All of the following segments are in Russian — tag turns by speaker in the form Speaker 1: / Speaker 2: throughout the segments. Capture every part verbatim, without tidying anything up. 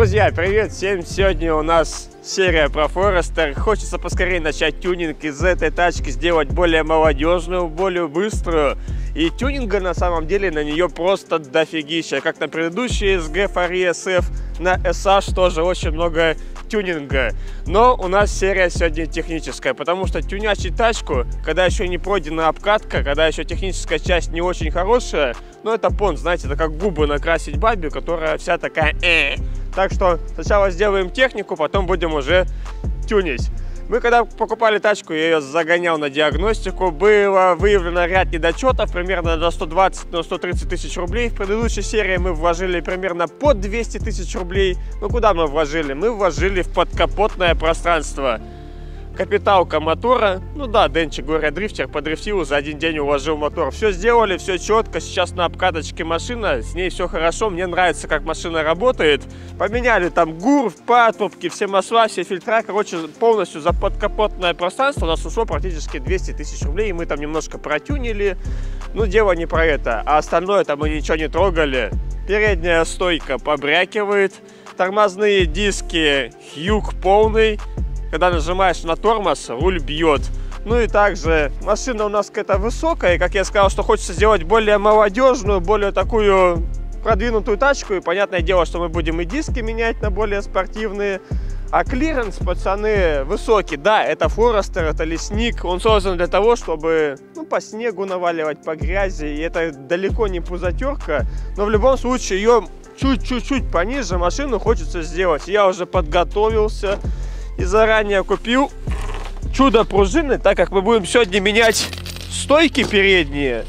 Speaker 1: Друзья, привет всем! Сегодня у нас серия про Forester. Хочется поскорее начать тюнинг, из этой тачки сделать более молодежную, более быструю. И тюнинга на самом деле на нее просто дофигища. Как на предыдущей эс джи Фари эс эф, на эс эйч тоже очень много тюнинга. Но у нас серия сегодня техническая, потому что тюнячить тачку, когда еще не пройдена обкатка, когда еще техническая часть не очень хорошая, ну это понт, знаете, это как губы накрасить бабе, которая вся такая э. Так что сначала сделаем технику, потом будем уже тюнить. Мы когда покупали тачку, я ее загонял на диагностику, было выявлено ряд недочетов, примерно на сто двадцать - сто тридцать тысяч рублей. В предыдущей серии мы вложили примерно под двести тысяч рублей. Ну куда мы вложили? Мы вложили в подкапотное пространство. Капиталка мотора, ну да, Денчик, говоря, дрифтер, подрифтил, за один день уложил мотор. Все сделали, все четко, сейчас на обкаточке машина, с ней все хорошо, мне нравится, как машина работает. Поменяли там гур, патрубки, все масла, все фильтра, короче, полностью за подкапотное пространство у нас ушло практически двести тысяч рублей, мы там немножко протюнили, но дело не про это, а остальное-то мы ничего не трогали. Передняя стойка побрякивает, тормозные диски хьюг полный. Когда нажимаешь на тормоз, руль бьет. Ну и также машина у нас какая-то высокая. И как я сказал, что хочется сделать более молодежную, более такую продвинутую тачку. И понятное дело, что мы будем и диски менять на более спортивные. А клиренс, пацаны, высокий. Да, это Forester, это лесник. Он создан для того, чтобы ну, по снегу наваливать, по грязи. И это далеко не пузатерка. Но в любом случае ее чуть-чуть пониже машину хочется сделать. Я уже подготовился. И заранее купил чудо пружины, так как мы будем сегодня менять стойки передние.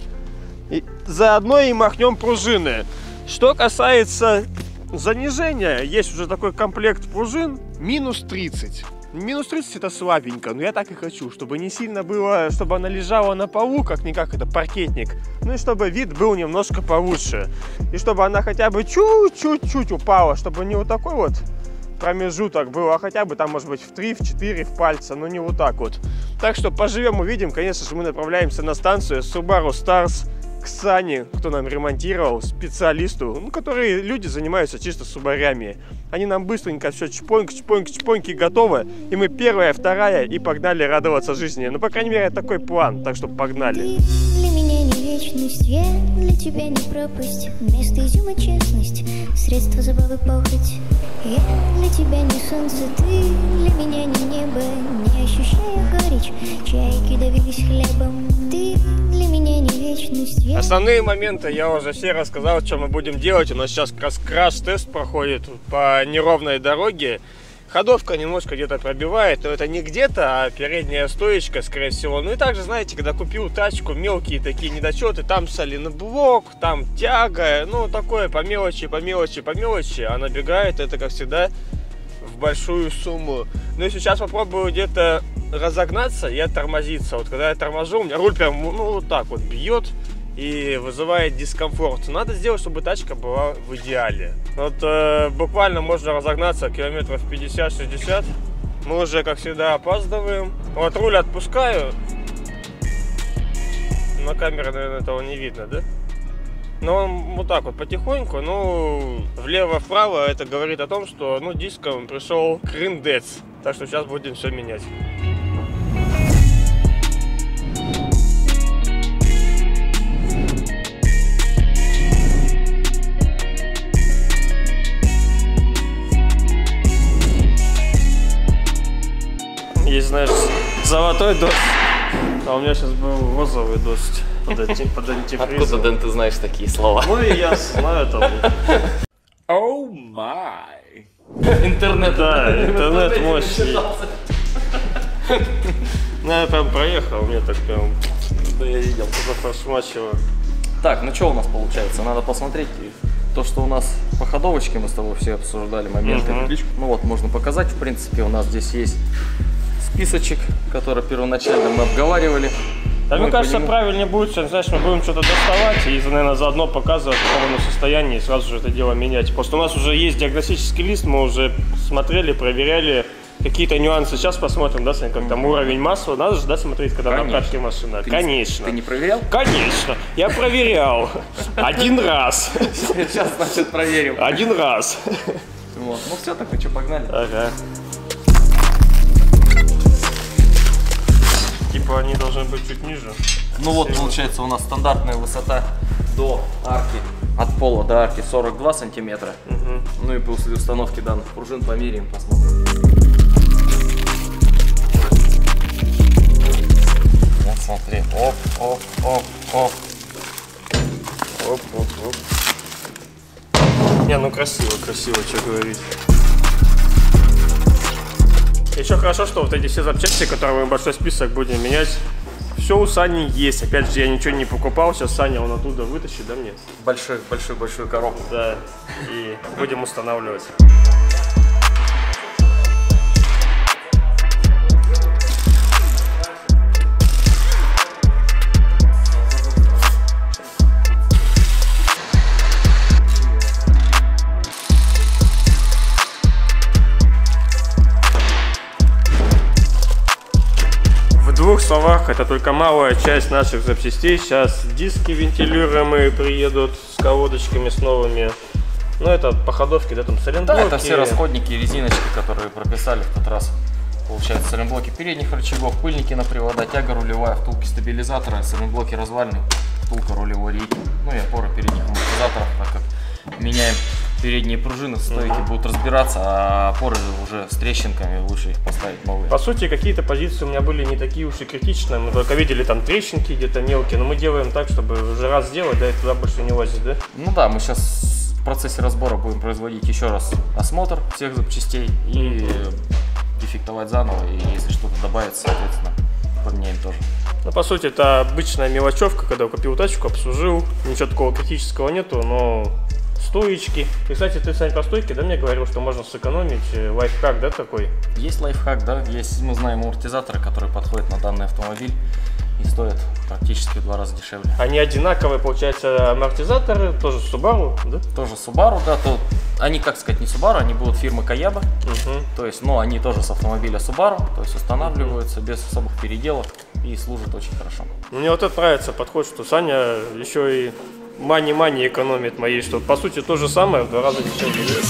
Speaker 1: И заодно и махнем пружины. Что касается занижения, есть уже такой комплект пружин минус тридцать. Минус тридцать это слабенько, но я так и хочу, чтобы не сильно было, чтобы она лежала на полу, как-никак это паркетник. Ну и чтобы вид был немножко получше. И чтобы она хотя бы чуть-чуть упала, чтобы не вот такой вот промежуток был, а хотя бы там может быть в три, в четыре, в пальца, но не вот так вот. Так что поживем, увидим. Конечно же, мы направляемся на станцию Subaru Stars к Сане, кто нам ремонтировал, специалисту, ну, которые люди занимаются чисто субарями. Они нам быстренько все чпоньк, чпоньк, чпоньки готовы, и мы первая, вторая, и погнали радоваться жизни. Ну, по крайней мере, такой план, так что погнали.
Speaker 2: Для меня не вечность, я для тебя не пропасть. Вместо изюма честность, средства забавы похоть. Я для тебя не солнце, ты для меня не небо. Не ощущая горечь, чайки давились хлебом. Ты для меня не вечность, я...
Speaker 1: Основные моменты я уже все рассказал, что мы будем делать. У нас сейчас как раз краш-тест проходит по неровной дороге. Ходовка немножко где-то пробивает, но это не где-то, а передняя стоечка, скорее всего. Ну и также, знаете, когда купил тачку, мелкие такие недочеты, там соленоблок, там тяга, ну такое по мелочи, по мелочи, по мелочи, а набегает это, как всегда, в большую сумму. Ну и сейчас попробую где-то разогнаться и оттормозиться. Вот когда я торможу, у меня руль прям, ну вот так вот бьет и вызывает дискомфорт. Надо сделать, чтобы тачка была в идеале. Вот э, буквально можно разогнаться километров пятьдесят-шестьдесят. Мы уже, как всегда, опаздываем. Вот руль отпускаю. На камере, наверное, этого не видно, да? Но он вот так вот потихоньку, ну, влево-вправо, это говорит о том, что, ну, диском пришел криндец. Так что сейчас будем все менять. Есть, знаешь, золотой дождь, а у меня сейчас был розовый дождь под, анти, под антифризом.
Speaker 3: Откуда, Дэн, ты знаешь такие слова?
Speaker 1: Ну и я знаю там.
Speaker 3: Оу май. Интернет.
Speaker 1: Да, интернет мощный. Ну я прям проехал, мне так прям...
Speaker 3: Да я видел.
Speaker 1: Зафаршмачило.
Speaker 3: Так, ну что у нас получается? Надо посмотреть то, что у нас по ходовочке, мы с тобой все обсуждали моменты. Uh-huh. Ну вот, можно показать, в принципе, у нас здесь есть списочек, который первоначально мы обговаривали.
Speaker 1: Да, мне кажется, нему... правильнее будет, знаешь, мы будем что-то доставать и, наверное, заодно показывать, в каком оно состоянии, и сразу же это дело менять. Просто у нас уже есть диагностический лист, мы уже смотрели, проверяли какие-то нюансы. Сейчас посмотрим, да, Сань, как там уровень масла. Надо же, да, смотреть, когда на обкатке машина.
Speaker 3: Ты
Speaker 1: Конечно.
Speaker 3: Ты не проверял?
Speaker 1: Конечно. Я проверял. Один раз.
Speaker 3: Сейчас, значит, проверим.
Speaker 1: Один раз.
Speaker 3: Вот. Ну все, так и что, погнали.
Speaker 1: Ага. Типа они должны быть чуть ниже.
Speaker 3: Ну вот, получается, у нас стандартная высота до арки, от пола до арки сорок два сантиметра. Угу. Ну и после установки данных пружин померяем, посмотрим. Вот смотри, оп, оп, оп, оп.
Speaker 1: Оп, оп, оп. Не, ну красиво, красиво, что говорить. Еще хорошо, что вот эти все запчасти, которые мы большой список будем менять, все у Сани есть. Опять же, я ничего не покупал, сейчас Саня он оттуда вытащит, да, мне?
Speaker 3: Большую, большую, большую коробку.
Speaker 1: Да, и будем устанавливать. В двух словах, это только малая часть наших запчастей. Сейчас диски вентилируемые приедут с колодочками, с новыми. Ну, это походовки, да, там сайлентблоки.
Speaker 3: Да, это все расходники, резиночки, которые прописали в тот раз. Получается, сайлентблоки передних рычагов, пыльники на привода, тяга рулевая, втулки стабилизатора, сайлентблоки развальные, втулка рулевой рейки. Ну и опоры передних амортизаторов, так как меняем передние пружины, стойки uh-huh. будут разбираться, а опоры уже с трещинками, лучше их поставить новые.
Speaker 1: По сути, какие-то позиции у меня были не такие уж и критичные, мы только видели там трещинки где-то мелкие, но мы делаем так, чтобы уже раз сделать, да, и туда больше не лазить, да?
Speaker 3: Ну да, мы сейчас в процессе разбора будем производить еще раз осмотр всех запчастей и дефектовать заново, и если что-то добавится, соответственно, поменяем тоже.
Speaker 1: Ну, по сути, это обычная мелочевка, когда купил тачку, обслужил, ничего такого критического нету, но стоечки. И, кстати, ты, Сань, про стойки, да, мне говорил, что можно сэкономить, лайфхак, да, такой?
Speaker 3: Есть лайфхак, да, есть, мы знаем амортизаторы, которые подходят на данный автомобиль и стоят практически в два раза дешевле.
Speaker 1: Они одинаковые, получается, амортизаторы, тоже Subaru, да?
Speaker 3: Тоже Subaru, да, то они, как сказать, не Subaru, они будут фирмы Kayabe,
Speaker 1: угу.
Speaker 3: то есть, но они тоже с автомобиля Subaru, то есть устанавливаются угу. без особых переделов и служат очень хорошо.
Speaker 1: Мне вот это нравится подход, что Саня еще и мани-мани экономит моей, что по сути то же самое, в два раза дешевле.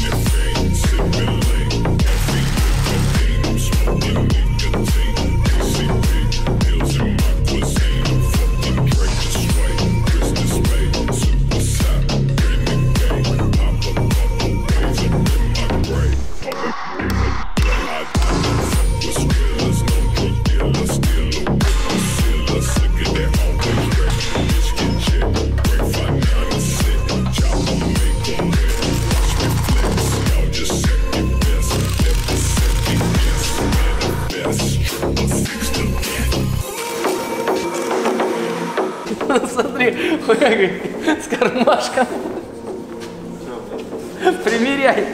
Speaker 3: Смотри, с кармашком. Примеряй.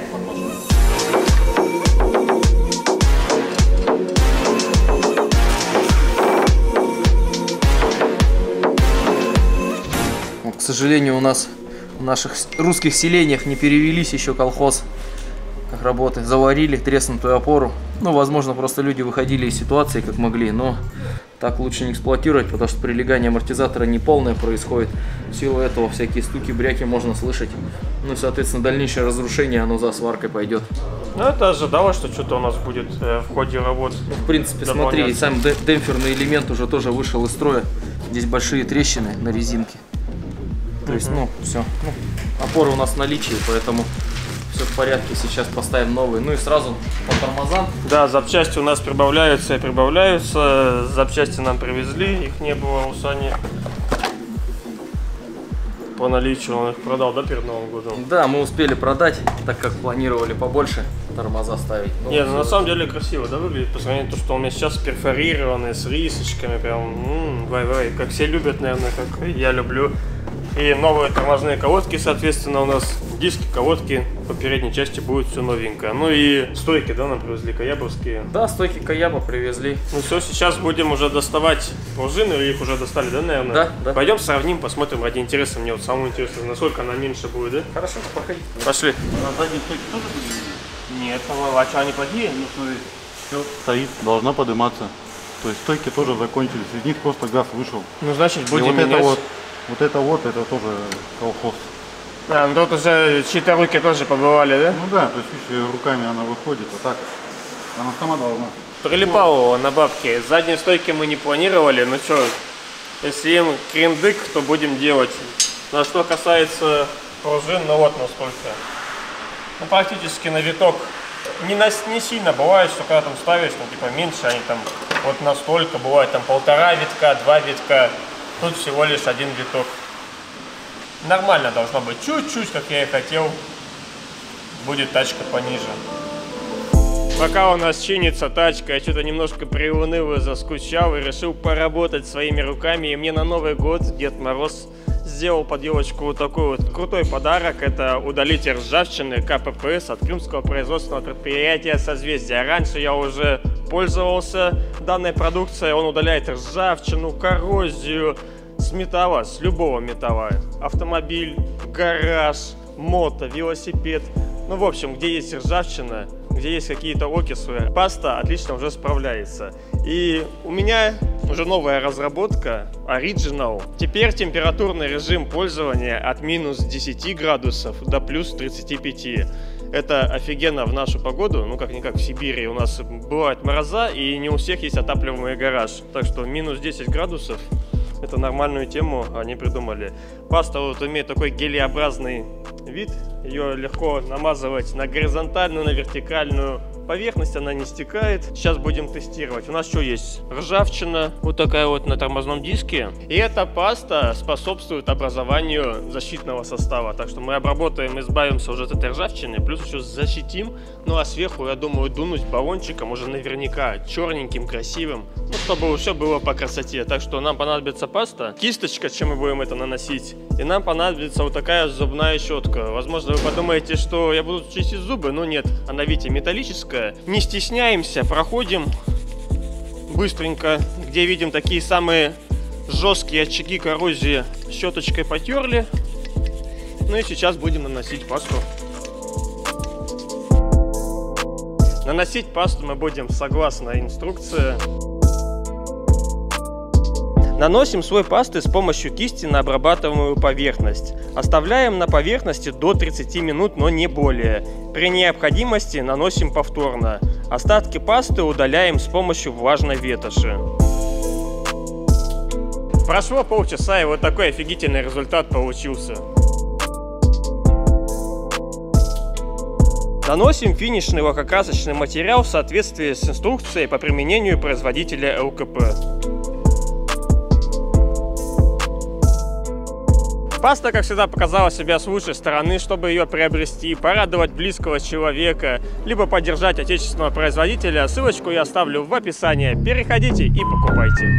Speaker 3: Вот, к сожалению, у нас в наших русских селениях не перевелись еще колхоз как работы. Заварили треснутую опору. Ну, возможно, просто люди выходили из ситуации как могли, но так лучше не эксплуатировать, потому что прилегание амортизатора не полное происходит. В силу этого всякие стуки, бряки можно слышать. Ну и, соответственно, дальнейшее разрушение, оно за сваркой пойдет.
Speaker 1: Ну, это ожидалось, что что-то у нас будет э, в ходе работ.
Speaker 3: В принципе, смотри, и сам демпферный элемент уже тоже вышел из строя. Здесь большие трещины на резинке. То есть, ну, все. Ну, опоры у нас в наличии, поэтому все в порядке. Сейчас поставим новые. Ну и сразу по тормозам.
Speaker 1: Да, запчасти у нас прибавляются и прибавляются. Запчасти нам привезли, их не было у Сани. По наличию он их продал, да, перед Новым годом?
Speaker 3: Да, мы успели продать, так как планировали побольше тормоза ставить. Ну,
Speaker 1: не, ну на самом деле красиво, да, выглядит по сравнению с тем, что у меня сейчас перфорированные, с рисочками, прям, вай-вай, как все любят, наверное, как я люблю. И новые тормозные колодки, соответственно, у нас диски, колодки по передней части будет все новенькое. Ну и стойки, да, нам привезли каябовские.
Speaker 3: Да, стойки Kayabe привезли.
Speaker 1: Ну все, сейчас будем уже доставать пружины, их уже достали, да, наверное?
Speaker 3: Да, да.
Speaker 1: Пойдем сравним, посмотрим ради интереса, мне вот самому интересно, насколько она меньше будет, да?
Speaker 3: Хорошо, проходи.
Speaker 1: Пошли.
Speaker 4: На задней стойке тоже будет?
Speaker 1: Нет, а что, они плохие?
Speaker 4: Ну, смотри, все стоит, должна подниматься. То есть стойки тоже закончились, из них просто газ вышел.
Speaker 1: Ну, значит,
Speaker 4: И
Speaker 1: будем
Speaker 4: вот
Speaker 1: менять.
Speaker 4: это вот, вот это вот, это тоже колхоз.
Speaker 1: А, ну тут уже чьи-то руки тоже побывали, да?
Speaker 4: Ну да, то есть видишь, руками она выходит, а так она сама должна.
Speaker 1: Прилипало на бабки. Задние стойки мы не планировали, ну что, если им крендык, то будем делать. На что касается пружин, ну вот насколько. Ну практически на виток. Не, на, не сильно бывает, что когда там ставишь, ну типа меньше, они там вот настолько, бывает там полтора витка, два витка. Тут всего лишь один виток. Нормально должно быть, чуть-чуть, как я и хотел, будет тачка пониже. Пока у нас чинится тачка, я что-то немножко приуныл и заскучал, и решил поработать своими руками. И мне на Новый год Дед Мороз сделал под елочку вот такой вот крутой подарок. Это удалитель ржавчины ка пэ пэ эс от крымского производственного предприятия «Созвездие». Раньше я уже пользовался данной продукцией. Он удаляет ржавчину, коррозию с металла, с любого металла. Автомобиль, гараж, мото, велосипед. Ну, в общем, где есть ржавчина, где есть какие-то окисы, паста отлично уже справляется. И у меня уже новая разработка Original. Теперь температурный режим пользования от минус десяти градусов до плюс тридцати пяти. Это офигенно в нашу погоду, ну как-никак в Сибири у нас бывают мороза, и не у всех есть отапливаемый гараж. Так что минус десять градусов. Это нормальную тему они придумали. Паста вот имеет такой гелеобразный вид. Ее легко намазывать на горизонтальную, на вертикальную поверхность, она не стекает. Сейчас будем тестировать. У нас что есть? Ржавчина, вот такая вот на тормозном диске. И эта паста способствует образованию защитного состава. Так что мы обработаем, избавимся уже от этой ржавчины, плюс еще защитим. Ну а сверху, я думаю, дунуть баллончиком уже наверняка черненьким, красивым. Ну, чтобы все было по красоте. Так что нам понадобится паста, кисточка, чем мы будем это наносить. И нам понадобится вот такая зубная щетка. Возможно, вы подумаете, что я буду чистить зубы, но нет. Она, видите, металлическая. Не стесняемся, проходим быстренько, где видим такие самые жесткие очаги коррозии, щеточкой потерли. Ну и сейчас будем наносить пасту. Наносить пасту мы будем согласно инструкции. Наносим слой пасты с помощью кисти на обрабатываемую поверхность. Оставляем на поверхности до тридцати минут, но не более. При необходимости наносим повторно. Остатки пасты удаляем с помощью влажной ветоши. Прошло полчаса, и вот такой офигительный результат получился. Наносим финишный лакокрасочный материал в соответствии с инструкцией по применению производителя эл ка пэ. Паста, как всегда, показала себя с лучшей стороны. Чтобы ее приобрести, порадовать близкого человека, либо поддержать отечественного производителя, ссылочку я оставлю в описании. Переходите и покупайте.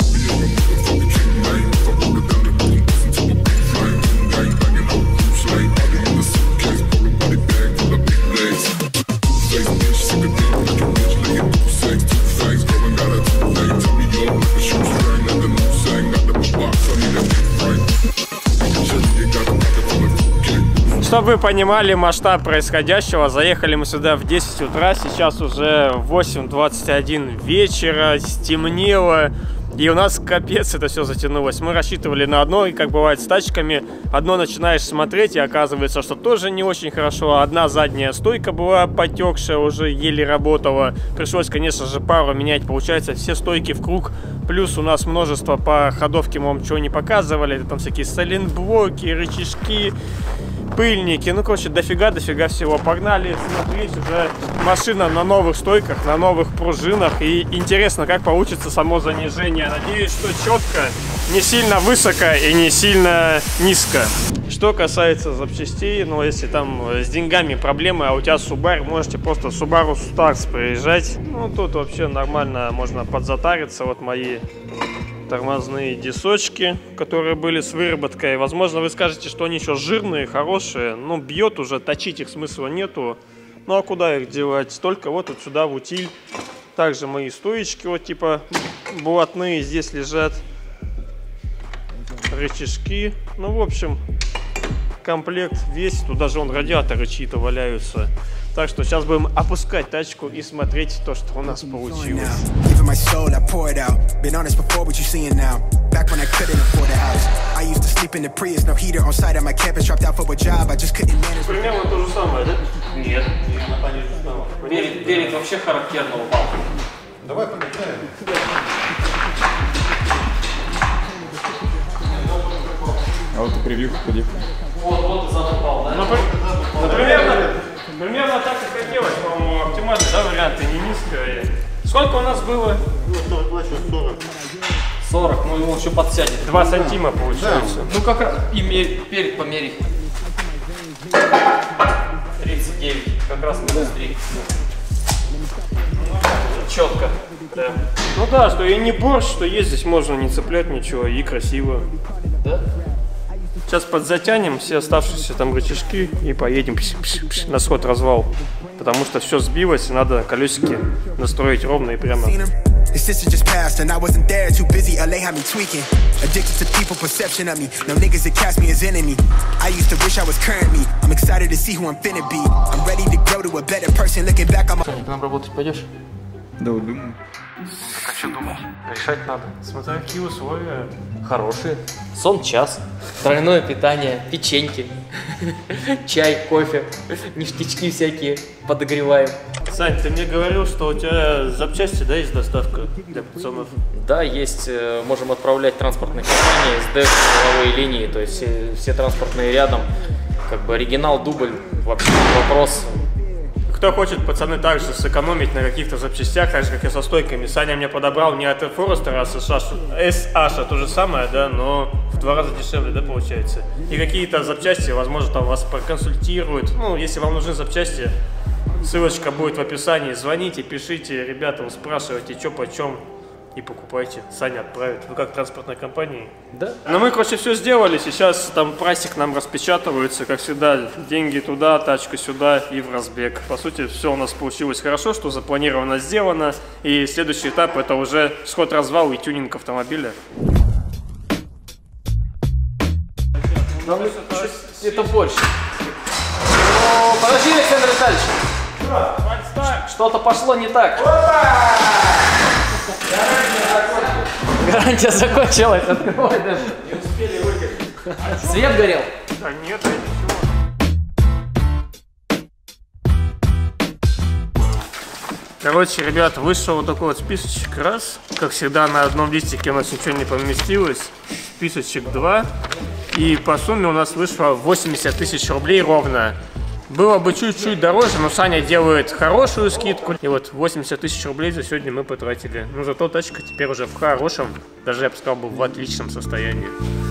Speaker 1: Чтобы вы понимали масштаб происходящего, заехали мы сюда в десять утра, сейчас уже восемь двадцать один вечера, стемнело, и у нас капец это все затянулось. Мы рассчитывали на одно, и как бывает с тачками, одно начинаешь смотреть, и оказывается, что тоже не очень хорошо. Одна задняя стойка была потекшая, уже еле работала. Пришлось, конечно же, пару менять, получается, все стойки в круг. Плюс у нас множество по ходовке, мы вам чего не показывали, это там всякие сайлентблоки, рычажки, пыльники, ну, короче, дофига-дофига всего. Погнали смотреть уже машина на новых стойках, на новых пружинах. И интересно, как получится само занижение. Надеюсь, что четко, не сильно высоко и не сильно низко. Что касается запчастей, ну, если там с деньгами проблемы, а у тебя Subaru, можете просто Subaru Stars приезжать. Ну, тут вообще нормально можно подзатариться. Вот мои тормозные дисочки, которые были с выработкой. Возможно, вы скажете, что они еще жирные, хорошие. Ну, бьет уже, точить их смысла нету. Ну, а куда их девать? Только вот, вот сюда в утиль. Также мои стоечки вот типа блатные здесь лежат. Рычажки. Ну, в общем, комплект весь. Тут даже вон радиаторы чьи-то валяются. Так что сейчас будем опускать тачку и смотреть то, что у нас получилось.
Speaker 5: sleep in the Prius, no heater on site at my campus. Dropped out for a job, I just couldn't manage.
Speaker 1: Примерно то же самое, да?
Speaker 3: Нет. Берег, берег вообще характерно упал.
Speaker 4: Давай помечаем.
Speaker 6: А вот и превью, ходи.
Speaker 3: Вот, вот и зад упал, да?
Speaker 1: Ну, ну, примерно, примерно так и хотелось, по-моему, оптимальный, да, вариант, и не низко. Сколько у нас было?
Speaker 4: сорок.
Speaker 3: сорок, ну его еще подсядет.
Speaker 1: два сантима получается.
Speaker 3: Ну как раз и мер, перед померить. тридцать девять, как раз минус три. Четко.
Speaker 1: Да. Ну да, что и не борщ, что есть здесь можно не цеплять ничего, и красиво.
Speaker 3: Да?
Speaker 1: Сейчас подзатянем все оставшиеся там рычажки и поедем пш, пш, пш, на сход-развал. Потому что все сбилось, и надо колесики настроить ровно и прямо.
Speaker 5: The sister just passed and I wasn't there, too busy, L A had me tweaking. Addicted to people perception of me, no niggas that cast me as enemy. I used to wish I was current me, I'm excited to see who I'm finna be. I'm ready to grow to a better person, looking back on my...
Speaker 3: К нам работать пойдешь?
Speaker 6: Да, вот думаю.
Speaker 3: А что думаешь? Решать надо.
Speaker 1: Смотря какие условия.
Speaker 3: Хорошие. Сон час. Тройное питание, печеньки, чай, кофе, ништячки всякие подогреваем.
Speaker 1: Сань, ты мне говорил, что у тебя запчасти, да, есть доставка для пацанов?
Speaker 3: Да, есть, можем отправлять транспортные компании, эс дэ эф, силовые линии, то есть все, все транспортные рядом. Как бы оригинал, дубль, вообще вопрос.
Speaker 1: Кто хочет, пацаны, также сэкономить на каких-то запчастях, так же, как и со стойками. Саня мне подобрал не от Форестера, а с эс аш, то же самое, да, но в два раза дешевле, да, получается. И какие-то запчасти, возможно, там вас проконсультируют. Ну, если вам нужны запчасти, ссылочка будет в описании. Звоните, пишите, ребята, спрашивайте, что почем, и покупайте. Саня отправит. Вы как транспортной компании?
Speaker 3: Да.
Speaker 1: Но мы, короче, все сделали. Сейчас там прайсик нам распечатывается, как всегда. Деньги туда, тачка сюда и в разбег. По сути, все у нас получилось хорошо, что запланировано, сделано. И следующий этап — это уже сход-развал и тюнинг автомобиля.
Speaker 3: Да, мы, это больше. О, подожди, Александр Витальевич. Что-то пошло не так. Гарантия закончилась. Открывай даже.
Speaker 1: Не успели выехать.
Speaker 3: Свет горел?
Speaker 1: Да нет, это ничего. Короче, ребят, вышел вот такой вот списочек раз. Как всегда, на одном листике у нас ничего не поместилось. Списочек два. И по сумме у нас вышло восемьдесят тысяч рублей ровно. Было бы чуть-чуть дороже, но Саня делает хорошую скидку. И вот восемьдесят тысяч рублей за сегодня мы потратили. Но зато тачка теперь уже в хорошем, даже я бы сказал, в отличном состоянии.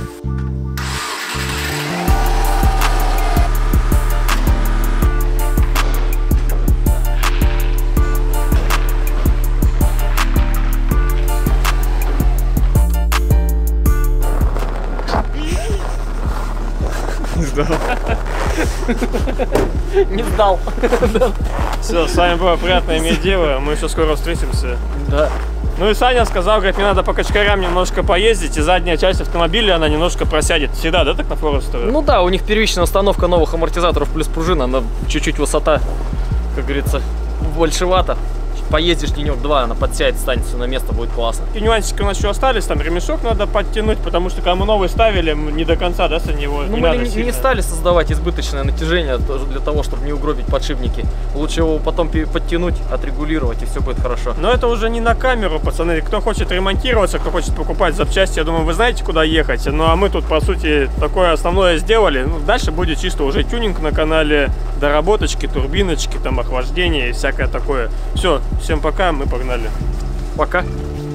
Speaker 3: Не сдал.
Speaker 1: Все, с вами было приятно иметь дело. Мы еще скоро встретимся.
Speaker 3: Да.
Speaker 1: Ну и Саня сказал, говорит, мне надо по качкарям немножко поездить, и задняя часть автомобиля, она немножко просядет. Всегда, да, так на Форестере?
Speaker 3: Ну да, у них первичная установка новых амортизаторов плюс пружина, она чуть-чуть высота, как говорится, большевато. Поездишь денек-два, она подсядет, станет все на место, будет классно.
Speaker 1: И нюансики у нас еще остались, там ремешок надо подтянуть, потому что когда мы новый ставили, не до конца, да, Саня, его
Speaker 3: ну,
Speaker 1: не
Speaker 3: мы
Speaker 1: надо
Speaker 3: не,
Speaker 1: сильно.
Speaker 3: не стали создавать избыточное натяжение тоже для того, чтобы не угробить подшипники. Лучше его потом подтянуть, отрегулировать, и все будет хорошо.
Speaker 1: Но это уже не на камеру, пацаны. Кто хочет ремонтироваться, кто хочет покупать запчасти, я думаю, вы знаете, куда ехать. Ну а мы тут, по сути, такое основное сделали. Ну, дальше будет чисто уже тюнинг на канале, доработочки, турбиночки, там, охлаждение и всякое такое. Все, всем пока, мы погнали.
Speaker 3: Пока.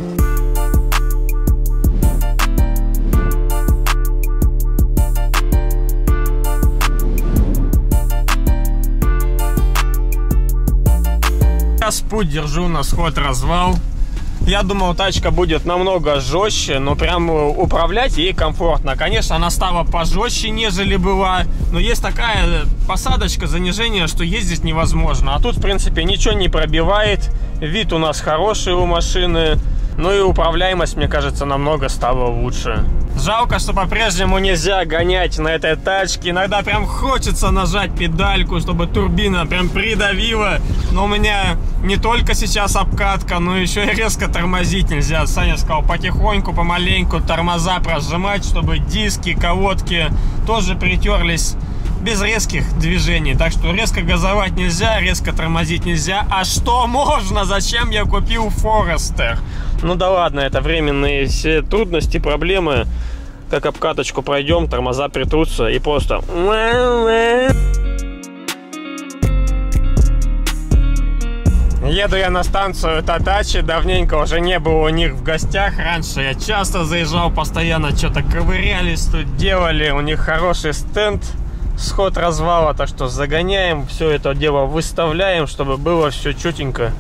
Speaker 1: Сейчас путь держу на сход-развал. Я думал, тачка будет намного жестче, но прям управлять ей комфортно. Конечно, она стала пожестче, нежели была, но есть такая посадочка, занижение, что ездить невозможно. А тут, в принципе, ничего не пробивает. Вид у нас хороший у машины. Ну и управляемость, мне кажется, намного стала лучше. Жалко, что по-прежнему нельзя гонять на этой тачке. Иногда прям хочется нажать педальку, чтобы турбина прям придавила. Но у меня не только сейчас обкатка, но еще и резко тормозить нельзя. Саня сказал, потихоньку, помаленьку тормоза прожимать, чтобы диски, колодки тоже притерлись без резких движений. Так что резко газовать нельзя, резко тормозить нельзя. А что можно? Зачем я купил Форестер? Ну да ладно, это временные все трудности, проблемы. Как обкаточку пройдем, тормоза притрутся и просто... Еду я на станцию Татачи, давненько уже не был у них в гостях. Раньше я часто заезжал, постоянно что-то ковырялись, тут делали. У них хороший стенд, сход развала, так что загоняем, все это дело выставляем, чтобы было все чутенько.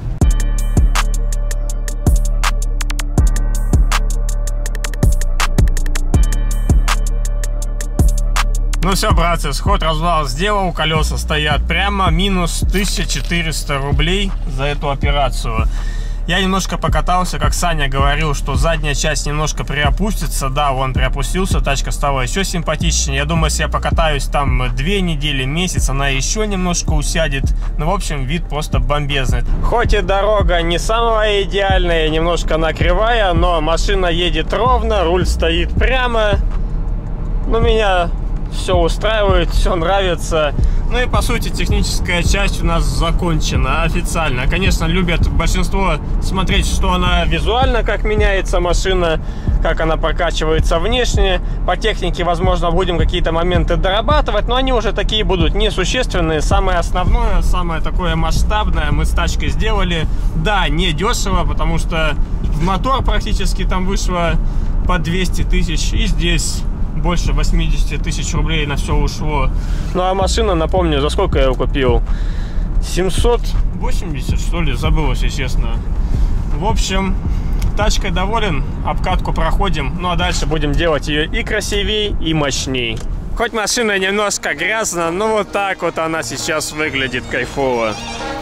Speaker 1: Ну все, братцы, сход развал сделал, колеса стоят прямо, минус тысяча четыреста рублей за эту операцию. Я немножко покатался, как Саня говорил, что задняя часть немножко приопустится. Да, он приопустился, тачка стала еще симпатичнее. Я думаю, если я покатаюсь там две недели, месяц, она еще немножко усядет. Ну, в общем, вид просто бомбезный. Хоть и дорога не самая идеальная, немножко она кривая, но машина едет ровно, руль стоит прямо. Ну, меня все устраивает, все нравится. Ну и по сути техническая часть у нас закончена официально. Конечно, любят большинство смотреть, что она визуально, как меняется машина, как она прокачивается внешне. По технике, возможно, будем какие-то моменты дорабатывать, но они уже такие будут несущественные. Самое основное, самое такое масштабное мы с тачкой сделали. Да, не дешево, потому что в мотор практически там вышло по двести тысяч, и здесь больше восьмидесяти тысяч рублей на все ушло. Ну а машина, напомню, за сколько я ее купил? семьсот восемьдесят, что ли, забыл, если честно. В общем, тачкой доволен, обкатку проходим. Ну а дальше будем делать ее и красивее, и мощней. Хоть машина немножко грязная, но вот так вот она сейчас выглядит кайфово.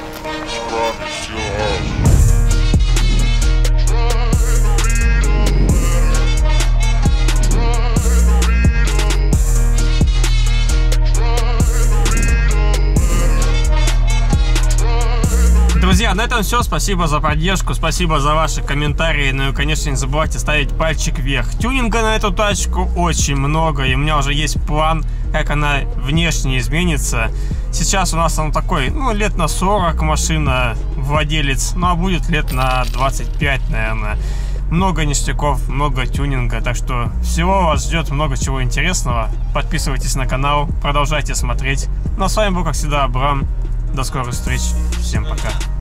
Speaker 1: Друзья, на этом все. Спасибо за поддержку, спасибо за ваши комментарии. Ну и, конечно, не забывайте ставить пальчик вверх. Тюнинга на эту тачку очень много, и у меня уже есть план, как она внешне изменится. Сейчас у нас он такой, ну, лет на сорок машина, владелец, ну, а будет лет на двадцать пять, наверное. Много ништяков, много тюнинга, так что всего вас ждет много чего интересного. Подписывайтесь на канал, продолжайте смотреть. Ну а с вами был, как всегда, Абрам. До скорых встреч, всем пока.